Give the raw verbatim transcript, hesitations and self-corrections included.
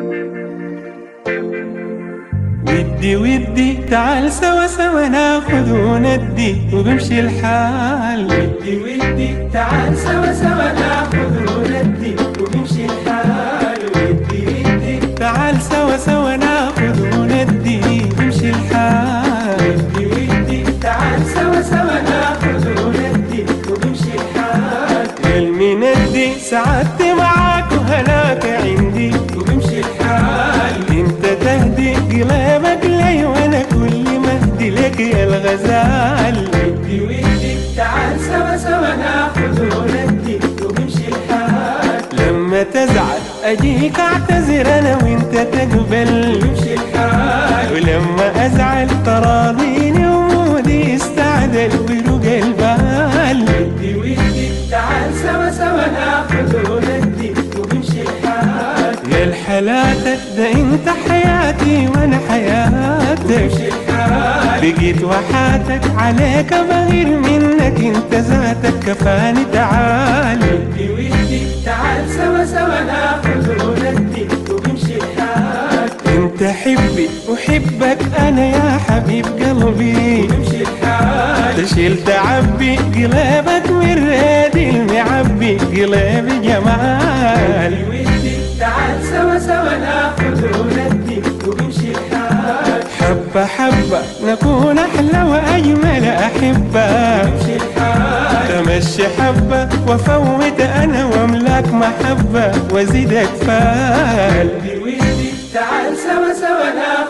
ودي ودي تعال سوا سوا ناخذ وندي وبمشي الحال. ودي ودي تعال سوا سوا ناخذ وندي وبمشي الحال. ودي ودي تعال سوا سوا ناخذ وندي وبمشي الحال. ودي ودي تعال سوا سوا ناخذ وندي وبمشي الحال. قلبي ندي سعادتي معاك وهناك عندي وبمشي الحال. انت تهدي قلبك لي وانا كل ما اهدي لك يا الغزال. ودي ودي تعال سوا سوا ناخذ وندي وبمشي الحال. لما تزعل اجيك اعتذر انا وانت تقبل وبمشي الحال. ولما ازعل تراضيني ومودي استعدل ويروق البال. ودي ودي تعال سوا سوا ناخذ وندي وبمشي الحال. يا الحلاتك ده انت حياتي وانا حياتك. وبمشي الحال. بقيت وحاتك عليك بغير منك انت ذاتك كفاني تعال. ودي ودي تعال سوا سوا ناخذ وندي وبمشي الحال. انت حبي وحبك انا يا حبيب قلبي. وبمشي الحال. تشيل تعبي قلبك من رادي المعبي قلبي جمال. ودي ودي تعال سوا سوا ناخذ وندي وبمشي الحال. حبة حبة نكون أحلى وأجمل أحبة. وبمشي الحال. تمشي حبة وفوت أنا وأملاك محبة وزيدك فال. ودي ودي تعال سوا سوا ناخذ